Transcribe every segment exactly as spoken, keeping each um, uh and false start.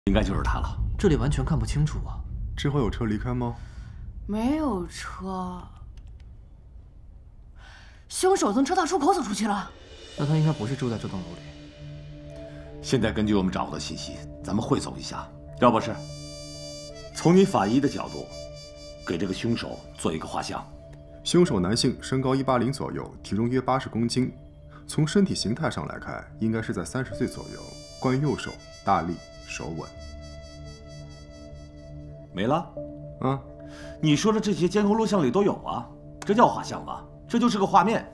应该就是他了。 这里完全看不清楚啊。 之后有车离开吗？ 没有车。凶手从车道出口走出去了。 那他应该不是住在这栋楼里。 现在根据我们掌握的信息，咱们汇总一下。廖博士，从你法医的角度，给这个凶手做一个画像。 凶手男性，身高一八零左右，体重约八十公斤。从身体形态上来看，应该是在三十岁左右。惯右手，大力，手稳。 没了？ 啊， 你说的这些监控录像里都有啊，这叫画像吗？这就是个画面。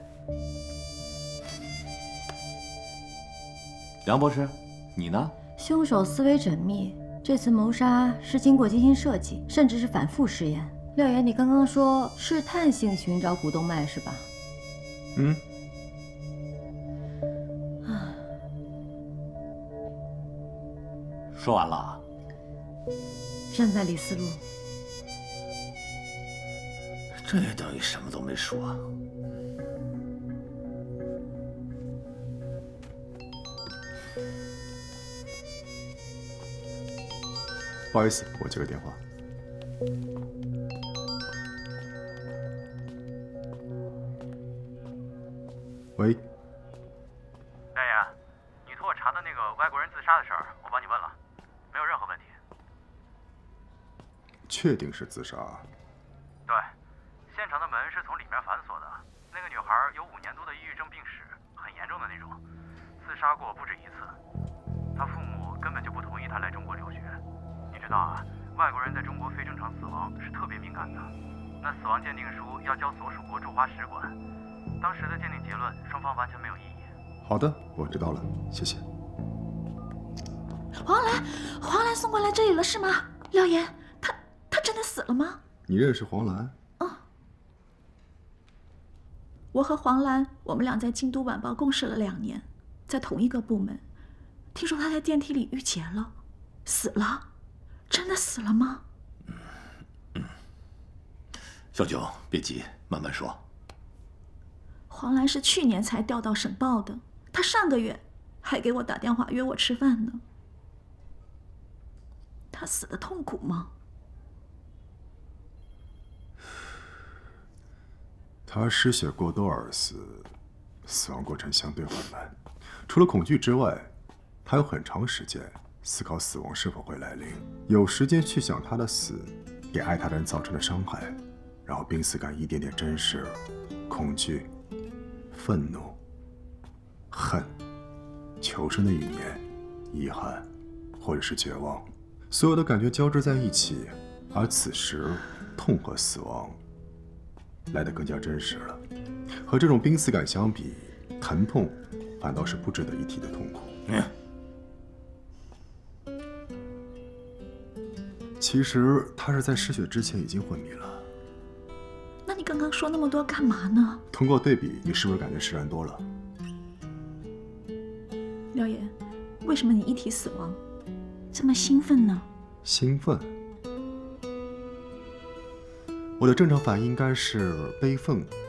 梁博士，你呢？ 凶手思维缜密，这次谋杀是经过精心设计，甚至是反复试验。廖岩，你刚刚说试探性寻找股动脉是吧？ 嗯。 啊。 说完了。 站在李思路。 这也等于什么都没说。 不好意思，我接个电话。喂。 廖岩，你托我查的那个外国人自杀的事儿，我帮你问了，没有任何问题。 确定是自杀？ 对，现场的门是从里面反锁的。那个女孩有五年多的抑郁症病史，很严重的那种，自杀过不止一次。她父母根本就不同意她来中国留学。你知道啊，外国人在中国非正常死亡是特别敏感的，那死亡鉴定书要交所属国驻华使馆。当时的鉴定结论，双方完全没有异议。 好的，我知道了，谢谢。 黄兰，黄兰送过来这里了是吗？廖岩，她她真的死了吗？ 你认识黄兰？ 嗯，我和黄兰，我们俩在京都晚报共事了两年，在同一个部门。听说她在电梯里遇劫了，死了，真的死了吗？ 嗯嗯，小九，别急，慢慢说。 黄兰是去年才调到省报的，她上个月还给我打电话约我吃饭呢。她死的痛苦吗？ 她失血过多而死，死亡过程相对缓慢。除了恐惧之外，她有很长时间思考死亡是否会来临，有时间去想她的死给爱她的人造成的伤害，然后濒死感一点点真实，恐惧、愤怒、恨、求生的语言、遗憾，或者是绝望，所有的感觉交织在一起，而此时痛和死亡来得更加真实了。和这种濒死感相比，疼痛反倒是不值得一提的痛苦。 嗯， 其实他是在失血之前已经昏迷了。 那你刚刚说那么多干嘛呢？ 通过对比，你是不是感觉释然多了？ 廖岩，为什么你一提死亡这么兴奋呢？ 兴奋？我的正常反应应该是悲愤、